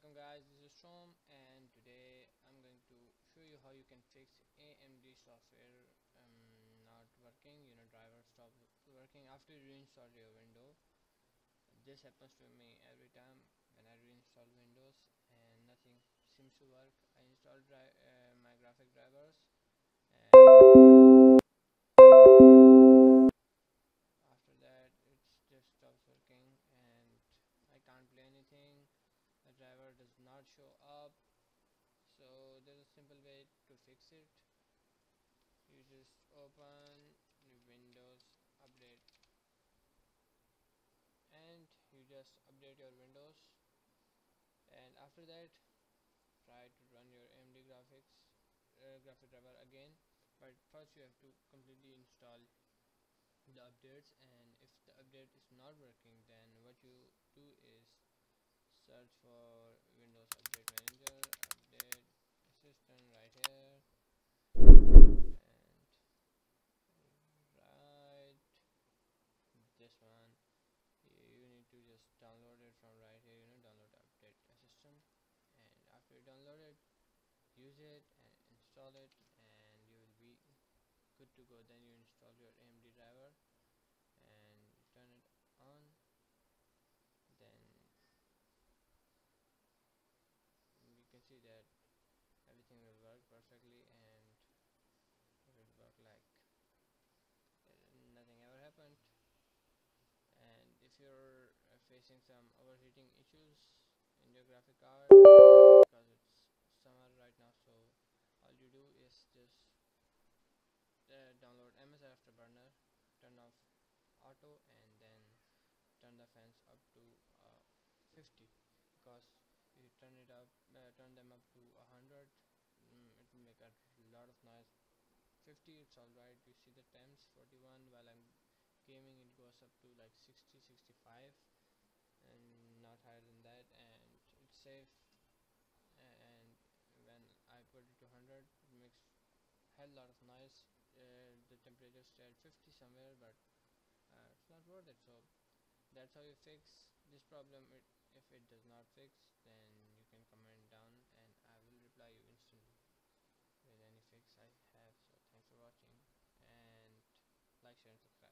welcome guys, this is Shom and today I'm going to show you how you can fix AMD software not working, driver stop working after you reinstall your window. This happens to me every time when I reinstall Windows and nothing seems to work. I installed my graphic drivers and after that it just stops working and I can't play anything. The driver does not show up. So there's a simple way to fix it. You just open Windows update and you just update your Windows, and after that try to run your AMD graphic driver again. But first you have to completely install the updates, and if the update is not working, then what you do is search for Windows Update Manager, Update Assistant right here, and right this one. You need to just download it from right here, download Update Assistant, and after you download it, use it and install it, and you will be good to go. Then you install your AMD driver and turn it on. Then you can see that everything will work perfectly, and it will work like nothing ever happened. And if you're facing some overheating issues in your graphic card because it's summer right now, so all you do is just download MS Afterburner, turn off auto, and then turn the fans up to 50, because if you turn them up to 100, it will make a lot of noise. 50 it's alright. You see the temps 41. While I'm gaming it goes up to like 60, 65, and not higher than that, and it's safe. And when I put it to 100, it makes hell lot of noise. The temperature stay at 50 somewhere, but it's not worth it. So that's how you fix this problem. If it does not fix, then you can comment down and I will reply you instantly with any fix I have. So thanks for watching, and like, share and subscribe.